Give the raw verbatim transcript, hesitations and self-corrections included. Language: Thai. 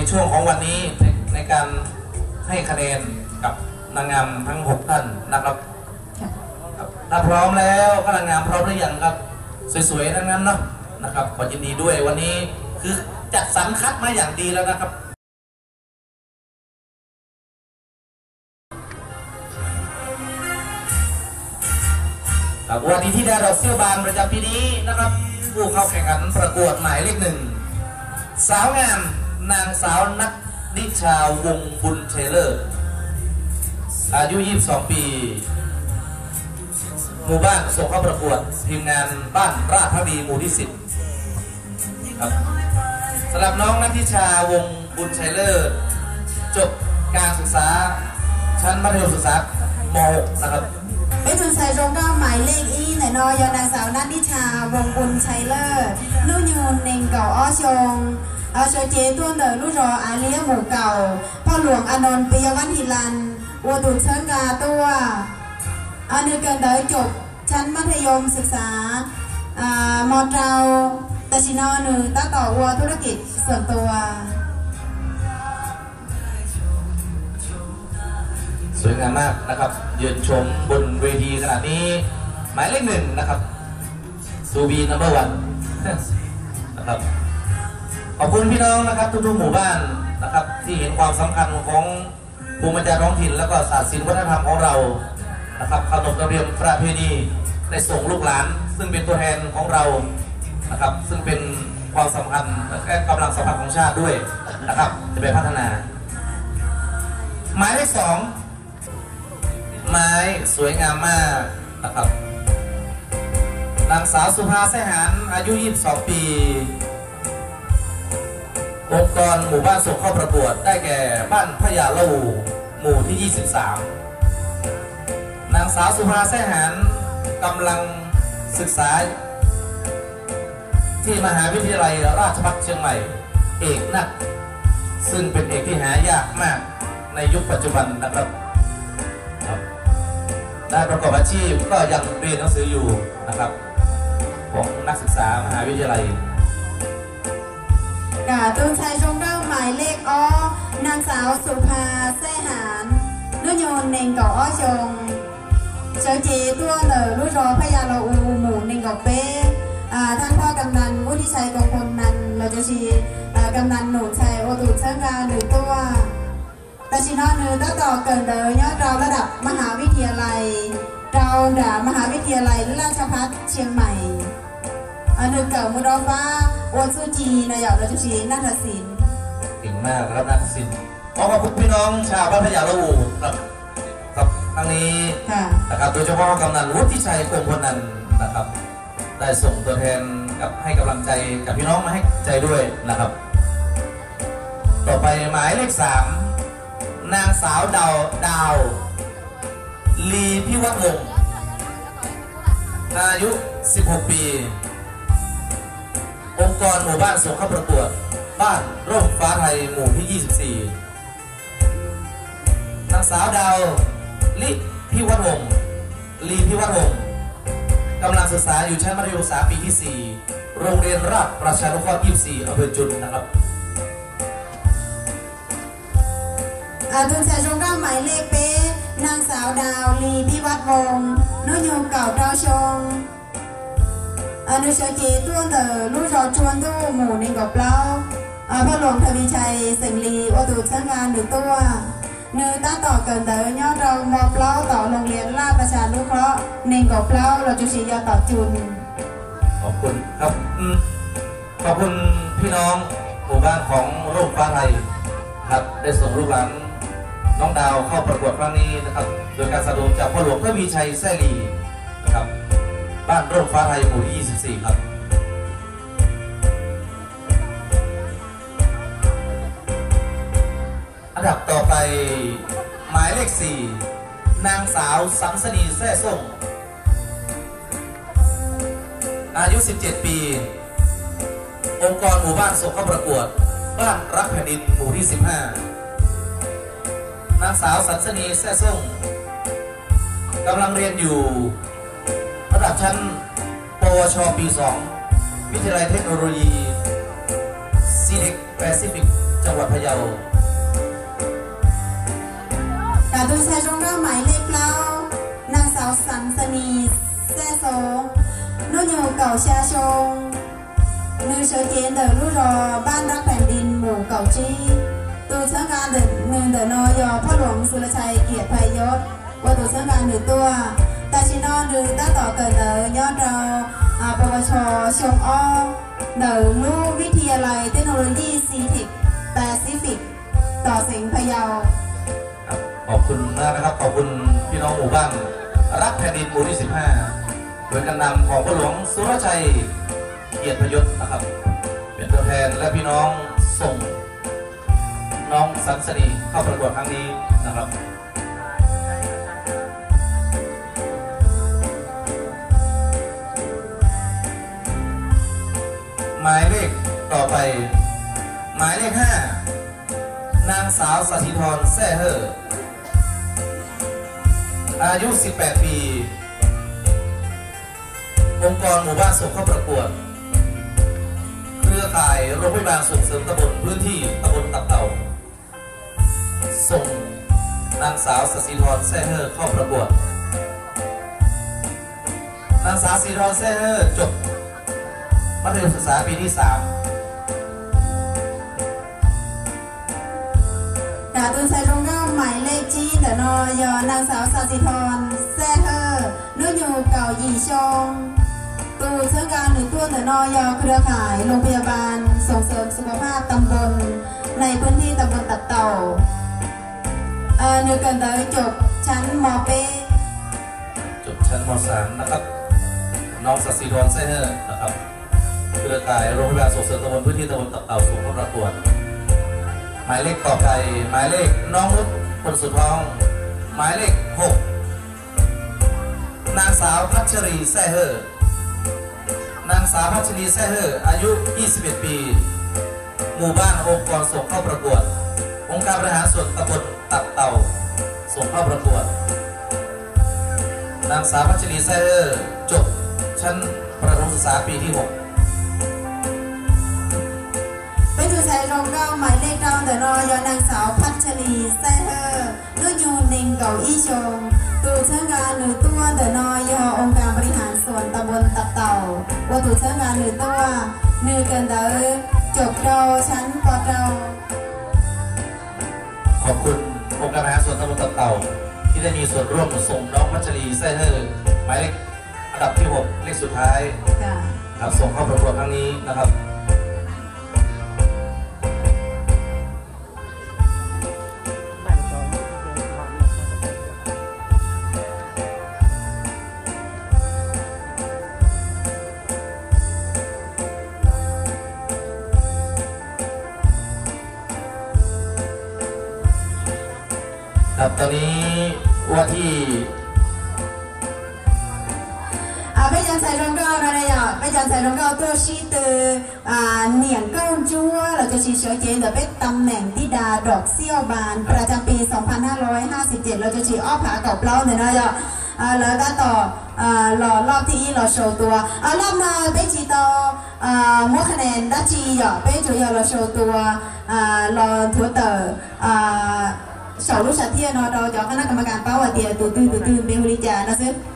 ช่วงของวันนี้ในในการให้คะแนนกับนางงามทั้งหกท่านนะครับถ้าพร้อมแล้วก็นางงามพร้อมหรือยังครับสวยๆทั้งนั้นเนาะนะครับขอยินดีด้วยวันนี้คือจัดสรรคัดมาอย่างดีแล้วนะครับวันนี้ที่ได้ดอกเซี่ยวบานประจำปีนี้นะครับผู้เข้าแข่งขันประกวดหมายเลขหนึ่งสาวงามนางสาวนัทนิชาวงบุญเทเลอร์อายุยี่สิบสองปีหมู่บ้านส่งเข้าประกวดทีมงานบ้านราชพักดีหมู่ที่สิบครับสำหรับน้องนัทนิชาวงบุญเทเลอร์จบการศึกษาชั้นมัธยมศึกษาม หก นะครับไม่ถึงใส่รงก็หมายเลขอีไหนนอยนางสาวนัทนิชาวงบุญชัยเลอร์ลู่ยืนเน่งเก่าอ้อชงเอาเชเจตัวเหนือลู่รออาเลียหมู่เก่าพ่อหลวงอานนท์ปิยวัฒน์ฮิลันวัวดุเชิญกาตัวอันนี้เกินเดยจบชั้นมัธยมศึกษามอเตาตชินอหนึ่งตั้งต่อวัวธุรกิจส่วนตัวสวยงามมากนะครับยืนชมบนเวทีขนาดนี้หมายเลขหนึ่งนะครับซูบีนัมเบอร์วันนะครับขอบคุณพี่น้องนะครับทุกๆหมู่บ้านนะครับที่เห็นความสำคัญของภูมิปัญญาท้องถิ่นและก็ศาสตร์ศิลป์วัฒนธรรมของเรานะครับขนบธรรมเนียมประเพณีได้ส่งลูกหลานซึ่งเป็นตัวแทนของเรานะครับซึ่งเป็นความสำคัญและกำลังสำคัญของชาติด้วยนะครับจะไปพัฒนาหมายเลขสองไม้สวยงามมากนะครับนางสาวสุภาแสหารอายุยี่สิบสองปีองค์กรหมู่บ้านส่งเข้าประกวดได้แก่บ้านพญาลู่หมู่ที่ยี่สิบสามนางสาวสุภาแสหารกำลังศึกษาที่มหาวิทยาลัยราชภัฏเชียงใหม่เอกนักซึ่งเป็นเอกที่หายากมากในยุคปัจจุบันนะครับได้ประกอบอาชีพก็ยังเรียนหนังสืออยู่นะครับของนักศึกษามหาวิทยาลัยกาตูนชายชงเก้าหมายเลขอ้อนางสาวสุภาแซ่หารนุ่ยนเน่งเก่าอ้อชงเชอเจตัวเหนือรุ่ยรอพญาลาอูหมู่เน่งเก่าเป้ท่านพ่อกำนันวุฒิชัยกองพลนันเราจะชีกำนันหนุนชัยโอตุเชิงกาหรือตัวแต่ชินอนือตั้งต่อเกินเดยยอดเราระดับมหาวิทยาลัยเราด่ามหาวิทยาลัยราชภัฏเชียงใหม่อันหนึ่งเกิดมุดอฟ้าโอซูจีนายเราจะชีนาฏศิลป์เก่งมากครับนาฏศิลป์ขอขอบคุณพี่น้องชาวบ้านพญาลู่ครับครับครั้งนี้นะครับโดยเฉพาะกำนันวุฒิชัยกองพลนันนะครับได้ส่งตัวแทนกับให้กำลังใจกับพี่น้องมาให้ใจด้วยนะครับต่อไปหมายเลขสามนางสาวดาวดาวลีพิวัฒน์วงศ์อายุสิบหกปีองค์กรหมู่บ้านส่งเข้าประกวดบ้านร่มฟ้าไทยหมู่ที่ยี่สิบสี่นางสาวดาวลีพิวัฒน์วงศ์ลีพิวัฒน์วงศ์กำลังศึกษาอยู่ชั้นมัธยมศึกษาปีที่สี่โรงเรียนราชประชานุเคราะห์ยี่สิบสี่อำเภอจุนนะครับอาตุนชายชงเก้าหมายเลขเป๊นางสาวดาวลีพิวัฒน์วงศ์นุ่ยมเก่าดาวชงอนุชาเจตัวเตอลู่รอชวนตู้หมู่ในกับเปล่าพ่อหลวงทวีชัยเสงลีโอตุช่างงานหรือตัวเนื้อตั้งต่อเกินเตอยอดเรามอเปล่าต่อโรงเรียนราชประชานุเคราะห์ในกับเปล่าเราจะชี้ยาต่อจุนขอบคุณครับขอบคุณพี่น้องหมู่บ้านของร่มฟ้าไทยครับได้ส่งลูกหลานน้องดาวเข้าประกวดครั้งนี้นะครับโดยการสนับสนุนจากพ่อหลวงทวีชัยแซ่ลีนะครับบ้านร่มฟ้าไทยหมู่ที่ยี่สิบสี่ครับอันดับต่อไปหมายเลขสี่นางสาวสังสนีแซ่ส่งอายุสิบเจ็ดปีองค์กรหมู่บ้านส่งเข้าประกวดบ้านรักแผ่นดินหมู่ที่สิบห้านางสาวสันสนีแซ่ส่งกำลังเรียนอยู่ระดับชั้นปวชปีสองวิทยาลัยเทคโนโลยีซีเด็กแปซิฟิกจังหวัดพะเยาการดูใช้ร่องเราหมายเลขเล่านางสาวสันสนีแซ่โซนุ่นอยู่เก่าชาชงนือเชอเจนเดอรุ่รอบ้านรักแผ่นดินหมู่เก่าจีตูเชิงการเดินเมืองเดอนอยอพ่อหลวงสุรชัยเกียรติไพยศว่าตูเชิงการหรือตัวตาชินอนหรือต้าต่อเกิดเดอยอดเราปวชชมอ้อเดอลูกวิทยาลัยเทคโนโลยีซีเทคแปซิฟิกต่อเสียงพะเยาขอบคุณมากนะครับขอบคุณพี่น้องหมู่บ้านรักแผ่นดินหมู่ที่สิบห้าโดยการนำของพ่อหลวงสุรชัยเกียรติพยศนะครับเป็นตัวแทนและพี่น้องส่งน้องสันสนีเข้าประกวดครั้งนี้นะครับหมายเลขต่อไปหมายเลขห้านางสาวสถิธรแซ่เฮออายุสิบแปดปีองค์กรหมู่บ้านส่งเข้าประกวดเครือข่ายโรงพยาบาลส่งเสริมตำบลพื้นที่ตำบลตับเต่าส่งนางสาวสถิธรแซ่เฮอเข้าประกวดนางสาวสถิธรแซ่เฮอจบมัธยมศึกษาปีที่สามดาตุนใช้ร่องเก้าหมายเลขจีเดนอยอนางสาวสถิธรแซ่เฮอนุ่นอยู่เก่าหยี่ชงตูเชิงการหรือตัวเดนอยอเครือข่ายโรงพยาบาลส่งเสริมสุขภาพตำบลในพื้นที่ตำบลตัดเต่าเออเนื้อกันเลยจบชั้นม.เปจบชั้นม.สามนะครับน้องสถิธรแซ่เฮอนะครับเครือข่ายโรงพยาบาลส่งเสริมตำบลพื้นที่ตำบลตับเต่าส่งเข้าประกวดหมายเลขต่อไปหมายเลขน้องนุชคนสุดท้องหมายเลขหกนางสาวพัชรีแซ่เฮอนางสาวพัชรีแซ่เฮออายุยี่สิบเอ็ดปีหมู่บ้านองค์กรส่งเข้าประกวดองค์การบริหารส่วนตำบลตับเต่าส่งเข้าประกวดนางสาวพัชรีแซ่เฮอจบชั้นประถมศึกษาปีที่หกไปดูใช้ร่องเก้าหมายเลขเก้าเดนอยอนางสาวพัชรีแซ่เฮอนุ่นอยู่เน่งเก่าอี้ชงตูเชิงการหรือตัวเดนอยอองค์การบริหารส่วนตำบลตับเต่าว่าตูเชิงการหรือตัวเนื้อกันเดอจบเราชั้นปอเราขอบคุณองค์การบริหารส่วนตำบลตับเต่าที่ได้มีส่วนร่วมส่งน้องพัชรีแซ่เฮอหมายเลขอันดับที่หกเลขสุดท้ายครับส่งเข้าประกวดครั้งนี้นะครับครับตอนนี้ว่าที่啊，被人在中高那里呀，被人在中高ตัวชีเตออ่าเหนียงเก้าจั่วเราจะชี้เฉยเจนเดเป็นตำแหน่งธิดาดอกเซี่ยวบานประจำปี สองพันห้าร้อยห้าสิบเจ็ด เราจะชี้อ้อผาเก่าเปล่าเนี่ยนะจ๊ะอ่าแล้วก็ต่ออ่ารอรอบที่เราโชว์ตัวอ่ารอบมาไปชี้ต่ออ่ามัวคะแนนดัชชีอ่ะไปจุยเราโชว์ตัวอ่ารอทัวเตอร์อ่าสาวลูกชาเทียนอดอจอคณะกรรมการเป้าว่าเตียตื่นตื่นตื่นตื่นเป็นบริจาคนะซึ่ง